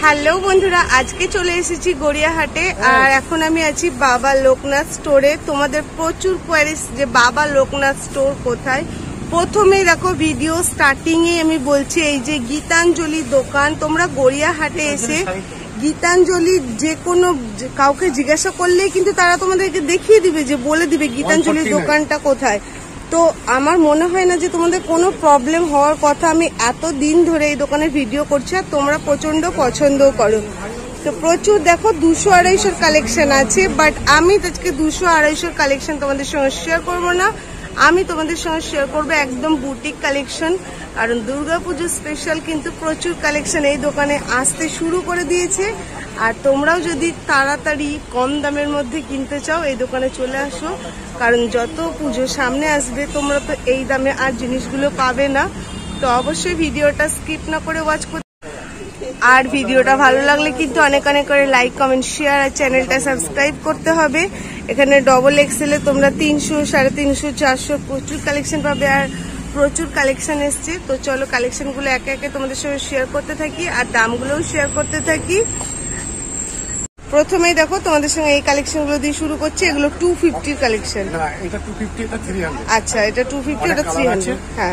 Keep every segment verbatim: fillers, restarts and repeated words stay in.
Hello বন্ধুরা, আজকে চলে এসেছি গড়িয়াহাটে। আর এখন আমি আছি বাবা লোকনাথ স্টোরে। তোমাদের প্রচুর কোয়ারিজ যে বাবা লোকনাথ স্টোর কোথায়। প্রথমেই দেখো ভিডিও স্টার্টিং এ আমি বলছি এই যে গীতাঞ্জলি দোকান। তোমরা গড়িয়াহাটে এসে গীতাঞ্জলি যে কোনো কাউকে জিজ্ঞাসা করলেই কিন্তু তারা তোমাদেরকে দেখিয়ে দিবে, যে বলে দিবে গীতাঞ্জলির দোকানটা কোথায়। তো আমার মনে হয় না যে তোমাদের কোনো প্রবলেম হওয়ার কথা। আমি এত দিন ধরে এই দোকানের ভিডিও করছি আর তোমরা প্রচন্ড পছন্দও করো। তো প্রচুর দেখো দুশো আড়াইশোর কালেকশন আছে, বাট আমি আজকে দুশো আড়াইশোর কালেকশন তোমাদের সঙ্গে শেয়ার করবো না। আমি তোমাদের সঙ্গে শেয়ার করবো একদম বুটিক কালেকশন, কারণ দুর্গাপুজো স্পেশাল কিন্তু প্রচুর কালেকশন এই দোকানে আসতে শুরু করে দিয়েছে। আর তোমরাও যদি তাড়াতাড়ি কম দামের মধ্যে কিনতে চাও এই দোকানে চলে আসো, কারণ যত পুজো সামনে আসবে তোমরা তো এই দামে আর জিনিসগুলো পাবে না। তো অবশ্যই ভিডিওটা স্কিপ না করে ওয়াচ করতে, আর ভিডিওটা ভালো লাগলে কিন্তু অনেক অনেক করে লাইক কমেন্ট শেয়ার আর চ্যানেলটা সাবস্ক্রাইব করতে হবে। এখানে ডবল এক্সেলে তোমরা তিনশো সাড়ে তিনশো চারশো প্রচুর কালেকশন পাবে, আর প্রচুর কালেকশন এসছে। তো চলো কালেকশনগুলো একে একে তোমাদের সঙ্গে শেয়ার করতে থাকি আর দামগুলোও শেয়ার করতে থাকি। প্রথমেই দেখো তোমাদের সঙ্গে এই কালেকশন গুলো দিয়ে শুরু করছি। এগুলো টু ফিফটির কালেকশন। আচ্ছা, এটা টু ফিফটি, এটা থ্রি হান্ড্রেড। হ্যাঁ,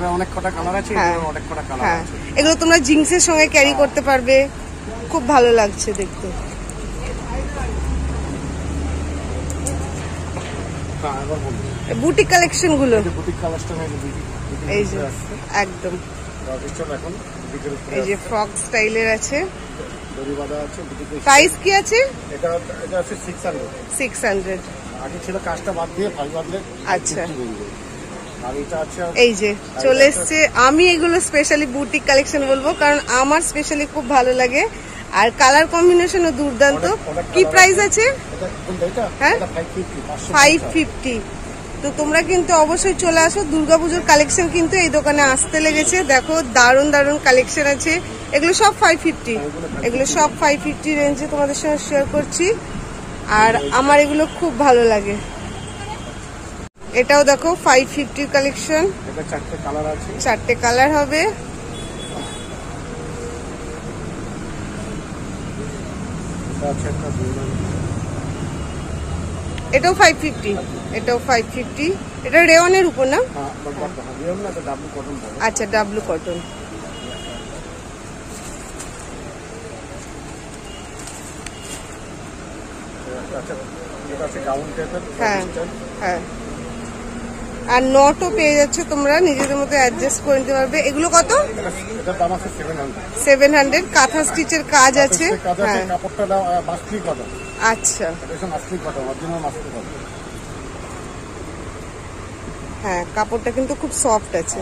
হ্যাঁ, এগুলো তোমরা জিন্সের সঙ্গে ক্যারি করতে পারবে, খুব ভালো লাগছে দেখতে। বুটিক কালেকশন গুলো এই যে একদম এই যে ফ্রক স্টাইলের আছে। প্রাইস কি আছে? এটা এটা আছে ছয়শো। ছয়শো আগে ছিল কাজটা বাদ দিয়ে ফাইভ হান্ড্রেড। আচ্ছা, আর এটা আছে এই যে চলে এসছে। আমি এগুলো স্পেশালি বুটিক কালেকশন বলবো, কারণ আমার স্পেশালি খুব ভালো লাগে আর কালার কম্বিনেশনও দুর্দান্ত। কি প্রাইস আছে? হ্যাঁ, ফাইভ ফিফটি। তো তোমরা কিন্তু অবশ্যই চলে আসো। দুর্গাপুজোর কালেকশন কিন্তু এই দোকানে আসতে লেগেছে। দেখো দারুণ দারুণ কালেকশন আছে। এগুলো সব ফাইভ ফিফটি, এগুলো সব ফাইভ ফিফটি রেঞ্জে তোমাদের সঙ্গে শেয়ার করছি। আর আমার এগুলো খুব ভালো লাগে। এটাও দেখো ফাইভ ফিফটির কালেকশন। চারটে কালার আছে, চারটে কালার হবে। এটাও ফাইভ ফিফটি, এটাও ফাইভ ফিফটি। এটা রেওয়ানের উপর না? আচ্ছা, ডাব্লু কটন। হ্যাঁ, হ্যাঁ, আর নটও পেয়ে যাচ্ছে, তোমরা নিজেদের মতো অ্যাডজাস্ট করে নিতে পারবে। এগুলো কত? Seven hundred. কাঁথা স্টিচের কাজ আছে। হ্যাঁ, আচ্ছা, হ্যাঁ, কাপড়টা কিন্তু খুব সফট আছে।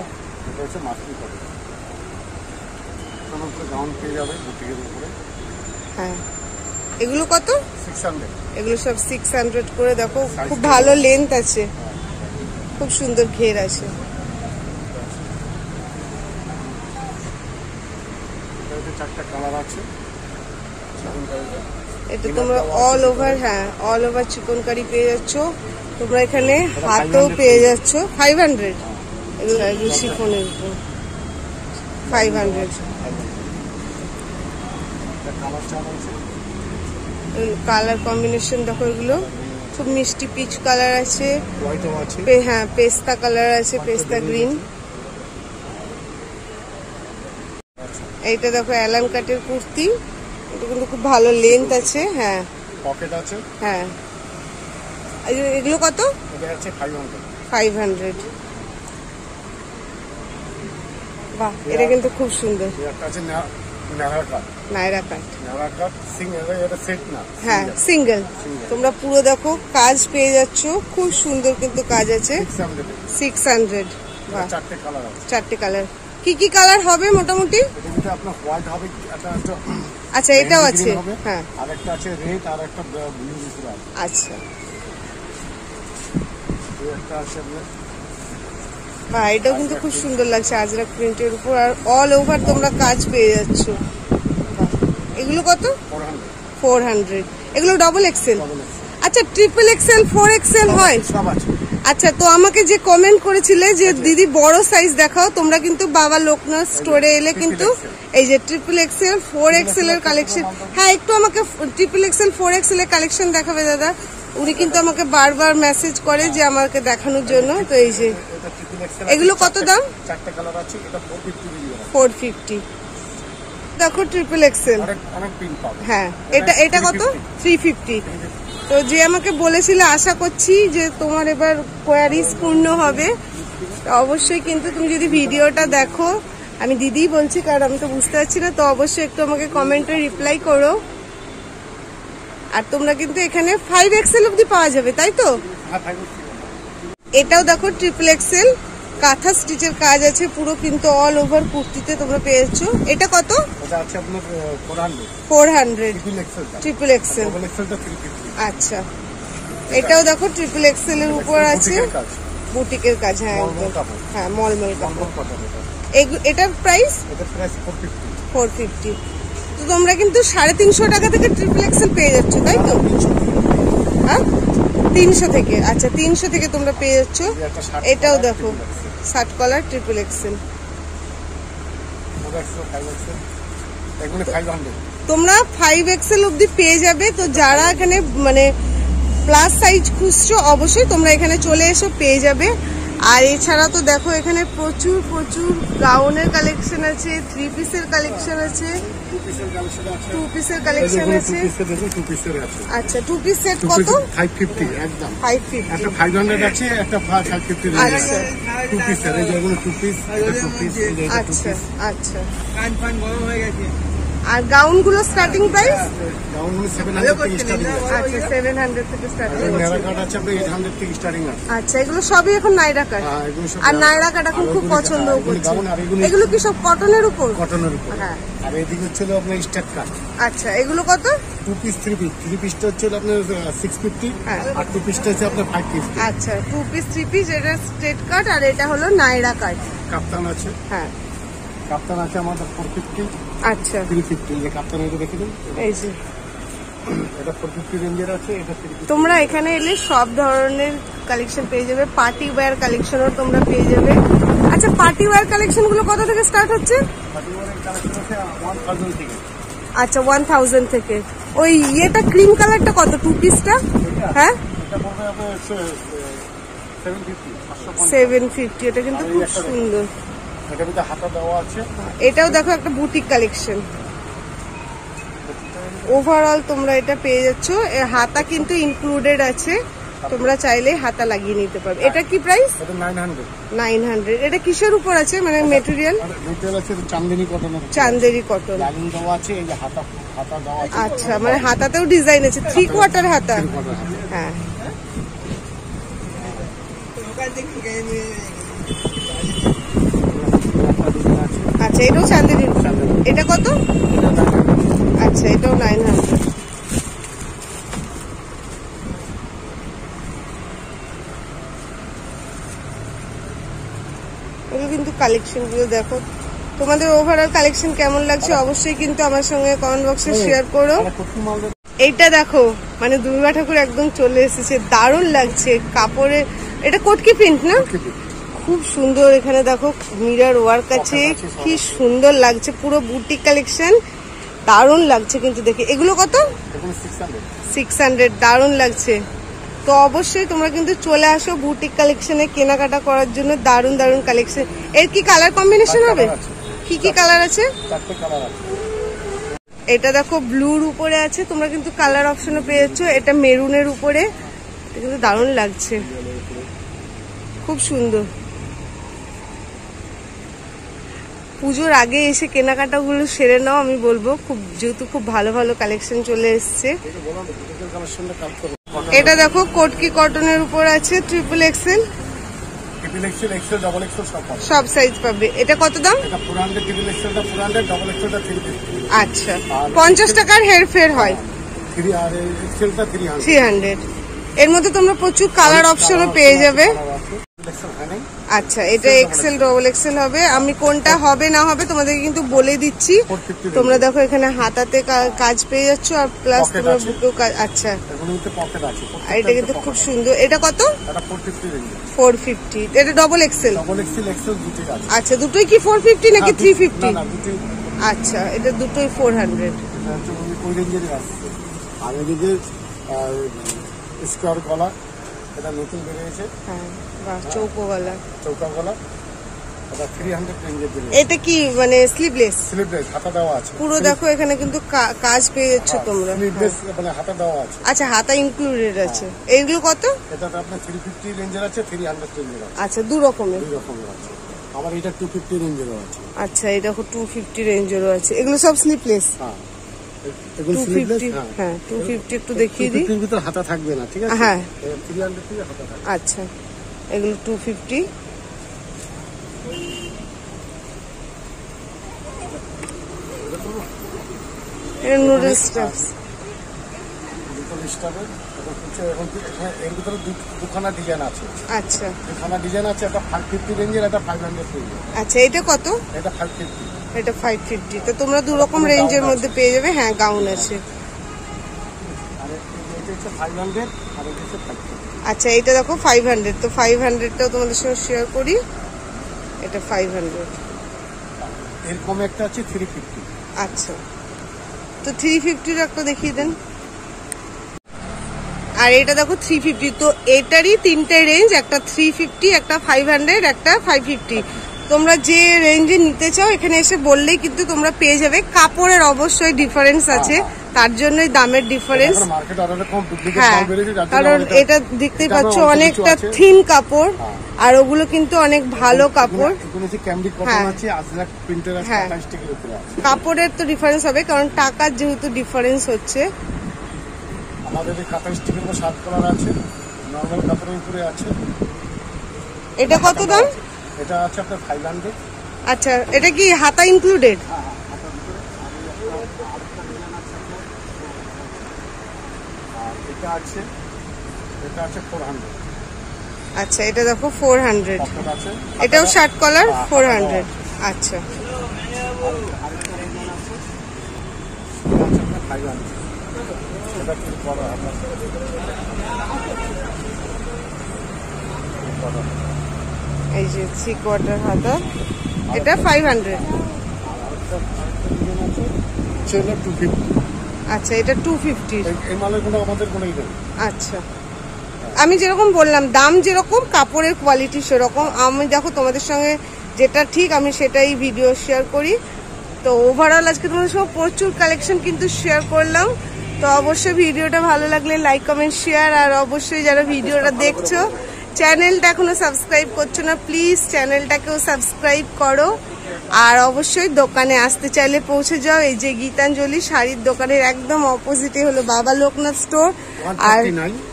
হ্যাঁ, এগুলো কত? এগুলো সব সিক্স হান্ড্রেড করে। দেখো খুব ভালো লেন্থ আছে, খুব সুন্দর ঘের আছে। এটা তোমরা অল ওভার, হ্যাঁ, অল ওভার চিকনকারি পেয়ে যাচ্ছ। তোমরা এখানে হাতেও পেয়ে যাচ্ছ। ফাইভ হান্ড্রেড এগুলো এগুলো শিফনের উপর ফাইভ হান্ড্রেড। কালার কম্বিনেশন দেখো, এগুলো খুব মিষ্টি পিচ কালার আছে। হ্যাঁ, পেস্তা কালার আছে, পেস্তা গ্রিন। এইটা দেখো অ্যালান কাটের কুর্তি। এটা কিন্তু খুব ভালো লেন্থ আছে। হ্যাঁ, পকেট আছে। হ্যাঁ, এগুলো কত? Five hundred. বাহ, এটা কিন্তু খুব সুন্দর। নায়রা কাট, হ্যাঁ, সিঙ্গেল। তোমরা পুরো দেখো কাজ পেয়ে যাচ্ছ, খুব সুন্দর কিন্তু কাজ আছে। Six hundred. চারটে কালার। কি কি কালার হবে মোটামুটি? আচ্ছা, এটাও আছে। হ্যাঁ, আচ্ছা, বাহ, এটাও কিন্তু খুব সুন্দর লাগছে আজরাক প্রিন্টের উপর, আর অল ওভার তোমরা কাজ পেয়ে যাচ্ছ। এগুলো কত? Four hundred. এগুলো ডবল এক্সেল। আচ্ছা, ট্রিপল এক্সেল, ফোর এক্সেল হয়? আচ্ছা, তো আমাকে যে কমেন্ট করেছিলে যে দিদি বড় সাইজ দেখাও, তোমরা কিন্তু বাবা লোকনাথ স্টোরে এলে কিন্তু এই যে ট্রিপল এক্সেল ফোর এক্সেল এর কালেকশন। হ্যাঁ, একটু আমাকে ট্রিপল এক্সেল ফোর এক্সেল এর কালেকশন দেখাবে দাদা। উনি কিন্তু আমাকে বারবার মেসেজ করে যে আমাকে দেখানোর জন্য। তো এই যে এগুলো কত দাম? চারটে কালার আছে, এটা ফোর ফিফটি। দেখো ট্রিপল এক্সেল, অনেক পিন পাবে। হ্যাঁ, এটা এটা কত? Three fifty. তো যে আমাকে বলেছিল, আশা করছি যে তোমার এবার কোয়ারিজ পূর্ণ হবে। অবশ্যই কিন্তু তুমি যদি ভিডিওটা দেখো, আমি দিদিই বলছি কারণ আমি তো বুঝতে পারছি না, তো অবশ্যই একটু আমাকে কমেন্টে রিপ্লাই করো। আর তোমরা কিন্তু এখানে ফাইভ এক্সেল অব্দি পাওয়া যাবে, তাই তো? এটাও দেখো ট্রিপল এক্সেল, কাঁথা স্টিচের কাজ আছে পুরো, কিন্তু অল ওভার কুর্তিতে তোমরা পেয়েছো। এটা কত? Four hundred. Triple XL. আচ্ছা, এটাও দেখো ট্রিপল এক্সেল এর উপর আছে, বুটিকের কাজ। হ্যাঁ একদম, হ্যাঁ মলমল কাপড়। এটার প্রাইস ফোর ফিফটি। তো তোমরা কিন্তু সাড়ে তিনশো টাকা থেকে ট্রিপল এক্সেল পেয়ে যাচ্ছ, তাই তো? হ্যাঁ, তিনশো থেকে। আচ্ছা, তিনশো থেকে তোমরা পেয়ে যাচ্ছ। এটাও দেখো শার্ট কলার ট্রিপল এক্সেল। তোমরা ফাইভ এক্সেল অব্দি পেয়ে যাবে। তো যারা এখানে মানে প্লাস সাইজ খুঁজছো, অবশ্যই তোমরা এখানে চলে এসো, পেয়ে যাবে। আর এছাড়া তো দেখো এখানে প্রচুর প্রচুর গাউনের কালেকশন আছে, থ্রি পিসের কালেকশন আছে, টু পিসের কালেকশন আছে। আচ্ছা, টু পিস সেট কত? ফাইভ ফিফটি একদম। Five fifty. একটা ফাইভ হান্ড্রেড আছে, একটা ফাইভ ফিফটি। আচ্ছা, টু পিসের এই যেগুলো টু পিস, এটা টু পিস। আচ্ছা আচ্ছা। কান ফান গরম হয়ে গেছে। আর গাউন গুলো স্টার্টিং প্রাইস? গাউন গুলো সেভেন হান্ড্রেড থেকে স্টার্টিং আছে। আচ্ছা, সেভেন হান্ড্রেড থেকে স্টার্টিং আছে। নাইরা কাট আছে আপনাদের এইট হান্ড্রেড থেকে স্টার্টিং আছে। আচ্ছা, এগুলো সবই এখন নাইরা কাট। হ্যাঁ, এগুলো সব। আর নাইরা কাট এখন খুব পছন্দ করছে। এগুলো কি সব কটনের উপর? কটনের উপর। হ্যাঁ। আর এদিকে হচ্ছে আপনার স্টার্ট কাট। আচ্ছা, এগুলো কত? Two piece three piece. Three পিসটা হচ্ছে আপনার সিক্স ফিফটি, আর টু পিসটা হচ্ছে আপনার ফাইভ ফিফটি। আচ্ছা, টু পিস থ্রি পিস, এটা স্ট্রেট কাট আর এটা হলো নাইরা কাট। কাপ্তান আছে। হ্যাঁ, কাপ্তান আছে আমাদের ফোর ফিফটি। আচ্ছা, থ্রি ফিফটি। এই যে কাপ্তান, এটা দেখে দিন। এই যে এটা ফোর ফিফটি রেঞ্জের আছে, এটা থ্রি ফিফটি। তোমরা এখানে এলে সব ধরনের কালেকশন পেয়ে যাবে, পার্টি ওয়্যার কালেকশনও তোমরা পেয়ে যাবে। আচ্ছা, পার্টি ওয়্যার কালেকশন গুলো কত থেকে স্টার্ট হচ্ছে? পার্টি ওয়্যারের কালেকশন আছে ওয়ান থাউজেন্ড থেকে। আচ্ছা, ওয়ান থাউজেন্ড থেকে। ওই ইয়েটা ক্রিম কালারটা কত, টু পিসটা? হ্যাঁ, এটা পড়বে আপনার সেভেন ফিফটি। Seven fifty. এটা কিন্তু খুব সুন্দর। এটার মধ্যে হাতা দেওয়া আছে। এটাও দেখো একটা বুটিক কালেকশন। ওভারঅল তোমরা এটা পেয়ে যাচ্ছ, হাতা কিন্তু ইনক্লুডেড আছে, তোমরা চাইলে হাতা লাগিয়ে নিতে পারবে। এটা কি প্রাইস? এটা নাইন হান্ড্রেড। Nine hundred. এটা কিসের উপর আছে, মানে মেটেরিয়াল? মেটেরিয়াল আছে Chanderi cotton. Chanderi cotton. Lining দেওয়া আছে, এই যে হাতা হাতা দেওয়া আছে। আচ্ছা, মানে হাতাতেও ডিজাইন আছে, থ্রি কোয়ার্টার হাতা। হ্যাঁ, আচ্ছা, এটাও চান্দেরি। এটা কত? আচ্ছা, এটাও নাইন হান্ড্রেড। এগুলো কিন্তু কালেকশন গুলো দেখো। তোমাদের ওভারঅল কালেকশন কেমন লাগছে অবশ্যই কিন্তু আমার সঙ্গে কমেন্ট বক্সে শেয়ার করো। এইটা দেখো, মানে দুর্গা ঠাকুর একদম চলে এসেছে, দারুণ লাগছে কাপড়ে। এটা কোটকি প্রিন্ট না? খুব সুন্দর। এখানে দেখো মিরর ওয়ার্ক আছে, কি সুন্দর লাগছে, পুরো বুটিক কালেকশন, দারুণ লাগছে কিন্তু দেখে। এগুলো কত? Six hundred. দারুণ লাগছে। তো অবশ্যই তোমরা কিন্তু চলে আসো বুটিক কালেকশনে কেনাকাটা করার জন্য। দারুণ দারুণ কালেকশন। এর কি কালার কম্বিনেশন হবে? কি কি কালার আছে? এটা দেখো ব্লুর উপরে আছে, তোমরা কিন্তু কালার অপশনে পেয়ে যাচ্ছ। এটা মেরুনের উপরে, কিন্তু দারুণ লাগছে, খুব সুন্দর। পুজোর আগে এসে কেনাকাটা গুলো সেরে নাও, আমি বলবো, খুব যেহেতু খুব ভালো ভালো কালেকশন চলে এসছে। এটা দেখো কোটকি কটনের উপর আছে, ট্রিপল এক্সেল, সব সাইজ পাবে। এটা কত দাম? আচ্ছা, পঞ্চাশ টাকার হেরফের হয়, থ্রি হান্ড্রেড। এর মধ্যে তোমরা প্রচুর কালার অপশনও পেয়ে যাবে। আচ্ছা, এটা এক্সেল ডবল এক্সেল হবে। আমি কোনটা হবে না হবে তোমাদেরকে কিন্তু বলে দিচ্ছি। তোমরা দেখো এখানে হাতাতে কাজ পেয়ে যাচ্ছ, আর প্লাস তোমরা বুকেও কাজ। আচ্ছা, এটা কিন্তু খুব সুন্দর। এটা কত? Four fifty. এটা ডবল এক্সেল। আচ্ছা, দুটোই কি ফোর ফিফটি নাকি থ্রি ফিফটি? আচ্ছা, এটা দুটোই ফোর হান্ড্রেড। এটা হচ্ছে ওই রেঞ্জেরই আসছে। আর এদিকে স্কোয়ার গলা, এটা নতুন বেরিয়েছে। হ্যাঁ, বাহ, চৌকো গলা, চৌকা গলা, এটা থ্রি হান্ড্রেড রেঞ্জের বেরিয়েছে। এটা কি মানে স্লিভলেস? স্লিভলেস, হাতা দেওয়া আছে পুরো। দেখো এখানে কিন্তু কা- কাজ পেয়ে যাচ্ছ তোমরা। স্লিভলেস মানে হাতা দেওয়া আছে। আচ্ছা, হাতা ইনক্লুডেড আছে। এইগুলো কত? এটা আপনার থ্রি ফিফটি রেঞ্জের আছে, থ্রি হান্ড্রেড রেঞ্জের আছে। আচ্ছা, দু রকমের। দুই রকমের আছে। আবার এটা টু ফিফটি রেঞ্জেরও আছে। আচ্ছা, এই দেখো টু ফিফটি রেঞ্জেরও আছে। এগুলো সব স্লিভলেস। হ্যাঁ, এগুলো টু স্লিভলেস। ফিফটি। হ্যাঁ, টু ফিফটি একটু দেখিয়ে দিই। টু ফিফটির ভিতর হাতা থাকবে না, ঠিক আছে? হ্যাঁ, থ্রি হান্ড্রেড থেকে হাতা থাকবে। আচ্ছা, এগুলো টু ফিফটি। এটা নুডলস স্টাফস। দুটো স্টাফের এটা হচ্ছে এখন কি এখানে এর ভিতরে দু- দুখানা ডিজাইন আছে। আচ্ছা দুখানা ডিজাইন আছে, একটা ফাইভ ফিফটি রেঞ্জের, একটা ফাইভ হান্ড্রেড রেঞ্জের। আচ্ছা, এটা কত? এটা ফাইভ ফিফটি। এটা ফাইভ ফিফটি। তো তোমরা দু রকম রেঞ্জের মধ্যে পেয়ে যাবে। হ্যাঁ, গাউন আছে। আর এটা হচ্ছে ফাইভ হান্ড্রেড, আর এটা হচ্ছে ফাইভ ফিফটি। আচ্ছা, এটা দেখো ফাইভ হান্ড্রেড। তো ফাইভ হান্ড্রেডটাও তোমাদের সঙ্গে শেয়ার করি। এটা ফাইভ হান্ড্রেড। এরকম একটা আছে থ্রি ফিফটি। আচ্ছা, তো থ্রি ফিফটির একটা দেখিয়ে দেন। আর এটা দেখো থ্রি ফিফটি। তো এটারই তিনটে রেঞ্জ, একটা থ্রি ফিফটি, একটা ফাইভ হান্ড্রেড, একটা ফাইভ ফিফটি। তোমরা যে রেঞ্জে নিতে চাও এখানে এসে বললেই কিন্তু তোমরা পেয়ে যাবে। কাপড়ের অবশ্যই ডিফারেন্স আছে, তার জন্যই দামের ডিফারেন্স। হ্যাঁ, কারণ এটা দেখতেই পাচ্ছ অনেকটা থিন কাপড়, আর ওগুলো কিন্তু অনেক ভালো কাপড়। হ্যাঁ, হ্যাঁ, কাপড়ের তো ডিফারেন্স হবে, কারণ টাকার যেহেতু ডিফারেন্স হচ্ছে। আমাদের কাঁথা স্টিকের উপর সাত কালার আছে, নরমাল কাপড়ের উপরে আছে। এটা কত দাম? এটা আছে আপনার ফাইভ হান্ড্রেড। আচ্ছা, এটা কি হাতা ইনক্লুডেড? এটা আছে, এটা আছে ফোর হান্ড্রেড। আচ্ছা, এটা দেখো ফোর হান্ড্রেড। আছে, এটাও শার্ট কলার, ফোর হান্ড্রেড। আচ্ছা, ফাইভ হান্ড্রেড। এটা খুব বড় হাতা। এই যে থ্রি কোয়ার্টার হাতা, এটা ফাইভ হান্ড্রেড। সেটা টু ফিফটি। আচ্ছা, এটা টু ফিফটি। এই মালের কোনো আমাদের কোনো ই নেই। আচ্ছা, আমি যেরকম বললাম দাম যেরকম, কাপড়ের কোয়ালিটি সেরকম। আমি দেখো তোমাদের সঙ্গে যেটা ঠিক আমি সেটাই ভিডিও শেয়ার করি। তো ওভারঅল আজকে তোমাদের সঙ্গে প্রচুর কালেকশন কিন্তু শেয়ার করলাম। তো অবশ্যই ভিডিওটা ভালো লাগলে লাইক কমেন্ট শেয়ার, আর অবশ্যই যারা ভিডিওটা দেখছো চ্যানেলটা এখনো সাবস্ক্রাইব করছো না, প্লিজ চ্যানেলটাকেও সাবস্ক্রাইব করো। আর অবশ্যই দোকানে আসতে চাইলে পৌঁছে যাও। এই যে গীতাঞ্জলি শাড়ির দোকানের একদম অপোজিটে হলো বাবা লোকনাথ স্টোর। আর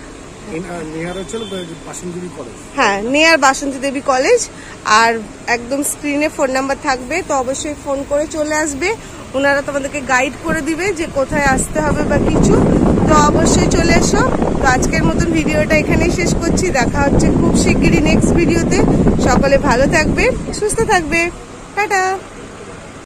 হ্যাঁ, নিয়ার বাসন্তী দেবী কলেজ। আর একদম স্ক্রিনে ফোন নাম্বার থাকবে, তো অবশ্যই ফোন করে চলে আসবে। ওনারা তোমাদেরকে গাইড করে দিবে যে কোথায় আসতে হবে বা কিছু। তো অবশ্যই চলে এসো। তো আজকের মতন ভিডিওটা এখানেই শেষ করছি। দেখা হচ্ছে খুব শিগগিরই নেক্সট ভিডিওতে। সকলে ভালো থাকবে, সুস্থ থাকবে। টাটা।